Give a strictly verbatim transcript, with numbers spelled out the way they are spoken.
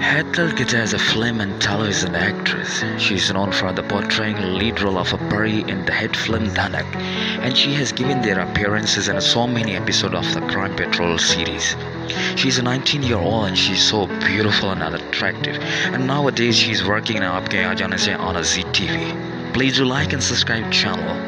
Hetal Gada is a film and television actress. She is known for the portraying lead role of a peri in the hit film Dhanak, and she has given their appearances in so many episodes of the Crime Patrol series. She is a nineteen year old and she is so beautiful and attractive, and nowadays she is working in Aapke Aa Jaane Se on a Z T V. Please do like and subscribe channel.